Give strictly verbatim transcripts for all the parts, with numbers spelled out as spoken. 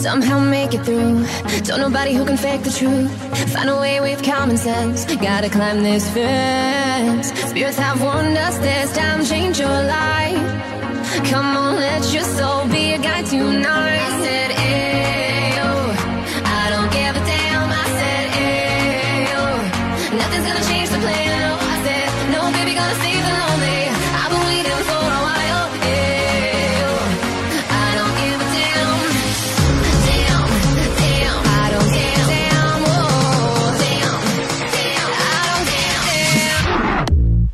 somehow make it through. Don't nobody who can fake the truth. Find a way with common sense. Gotta climb this fence. Spirits have warned us this time, change your life. Come on, let your soul be a guide tonight. I said, ayo, I don't give a damn. I said, ayo, nothing's gonna change the plan. Oh, I said, no, baby, gonna save the lonely. I've been waiting for a while. Ayo, I don't give a damn. Damn, damn, I don't give a damn. Oh, damn, damn, I don't give a damn.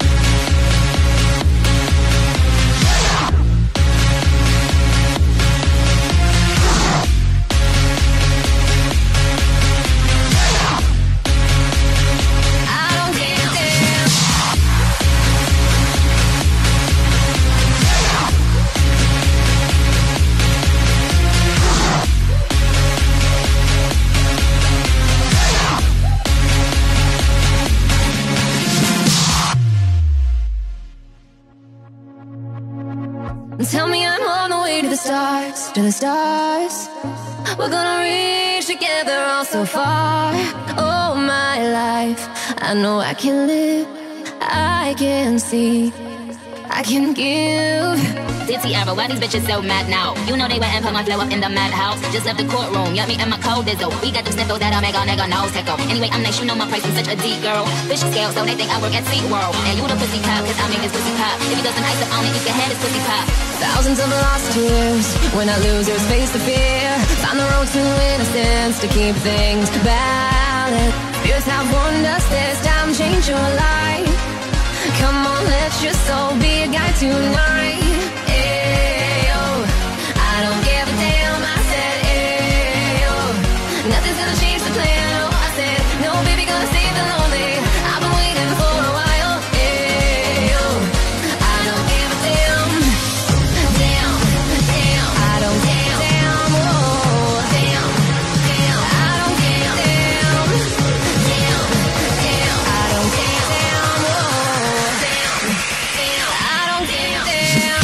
Tell me I'm on the way to the stars, to the stars. We're gonna reach together all so far. Oh, my life, I know I can live, I can see, I can give. Dizzy Arrow, why these bitches so mad now? You know they went and put my flow up in the madhouse. Just left the courtroom, yup, me and my cold dizzle. We got them sniffles that'll make a nigga nose tickle. Anyway, I'm nice, you know my price, I'm such a deep girl. Fish scale, so they think I work at SeaWorld. And you the pussy cop, cause I make this pussy pop. If he doesn't ice up on it, you can have his pussy pop. Thousands of lost years, when our losers face the fear. Find the road to innocence to keep things balanced. Fears have warned us this time, change your life. Come on, let your soul be a guide tonight. Ayo, I don't give a damn. I said, ayo, nothing's gonna change the plan. Oh, I said, no, baby, gonna save the lonely. I've been waiting for a while. Ayo, I don't give a damn. Damn, damn, I don't give a damn. Oh, damn, damn, I don't give a damn. Damn, damn, I don't give a damn. Oh, damn, damn, I don't give a damn.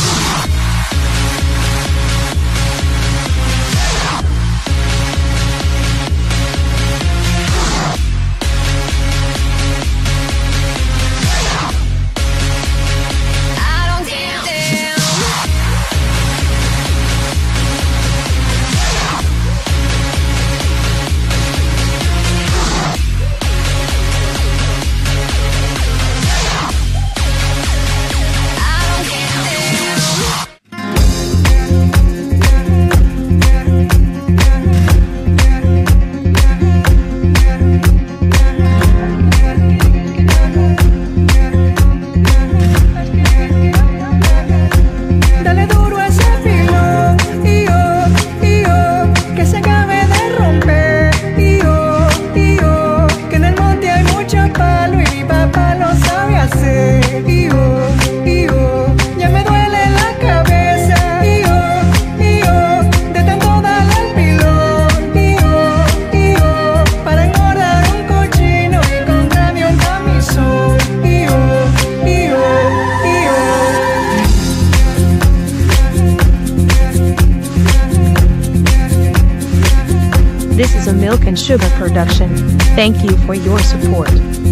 I don't give a damn. I don't give a damn. Dale duro a ese filo, y yo, y yo, que se acabe de romper, y yo, y yo, que en el monte hay mucho palo y mi papá lo sabe hacer, y yo, y yo, ya me duele la cabeza, y yo, y yo, de tanto darle al pilón, y yo, y yo, para engordar un cochino y comprarme un camisón, y yo, y yo, y yo. This is a Milk and Sugar production. Thank you for your support.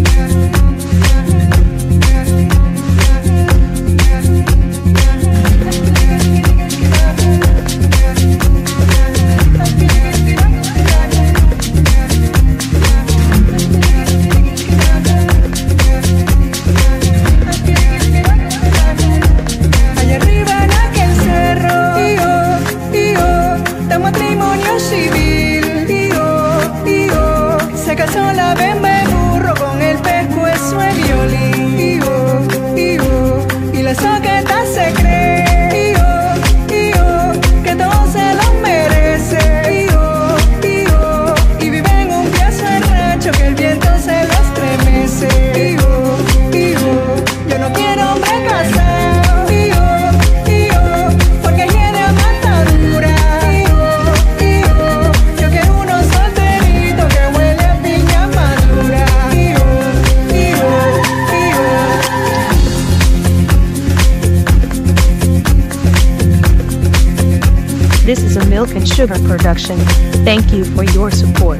Allá arriba en aquel cerro, y yo, y yo, de matrimonio civil, y yo, y yo, se casó la bemba de burro con el pescuezo Milk and Sugar production. Thank you for your support.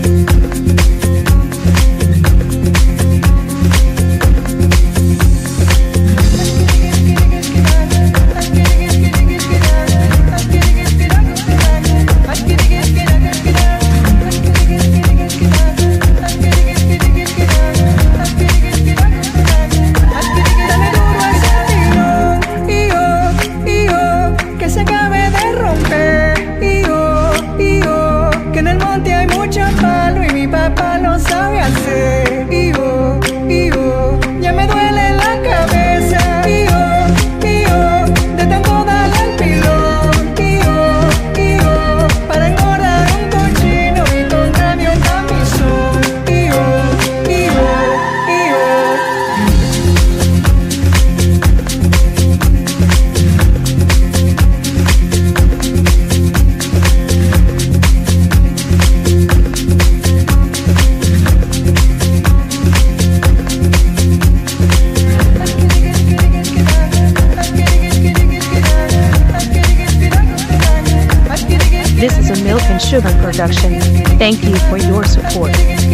This is a Milk and Sugar production. Thank you for your support.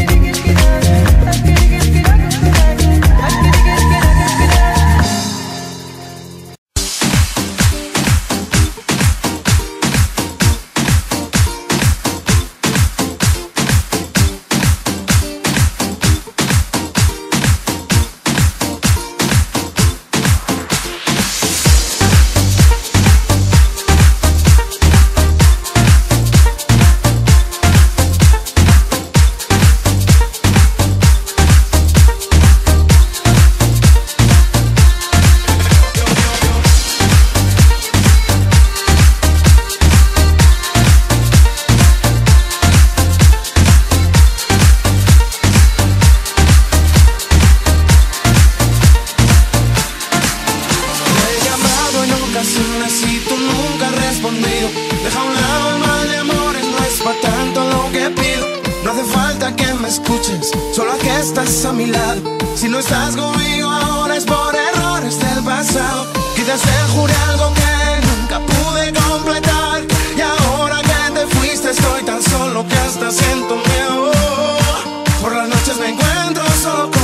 Si tú nunca has respondido, deja a un lado el mal de amores, no es pa' tanto lo que pido. No hace falta que me escuches, solo a que estás a mi lado. Si no estás conmigo ahora es por errores del pasado. Quizás te juré algo que nunca pude completar, y ahora que te fuiste estoy tan solo que hasta siento miedo. Por las noches me encuentro solo con